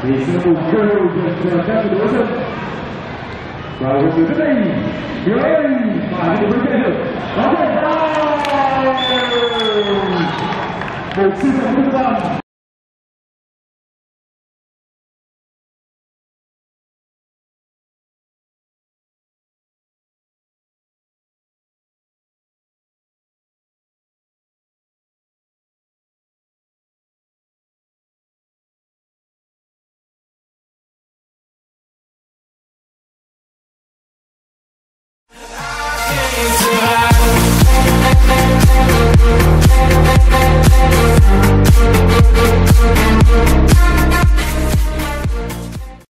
thì sẽ cùng cơ hội được các đối tượng và một từ rất đây dưới và những vấn đề được có thể một sự thành công. We'll be right back.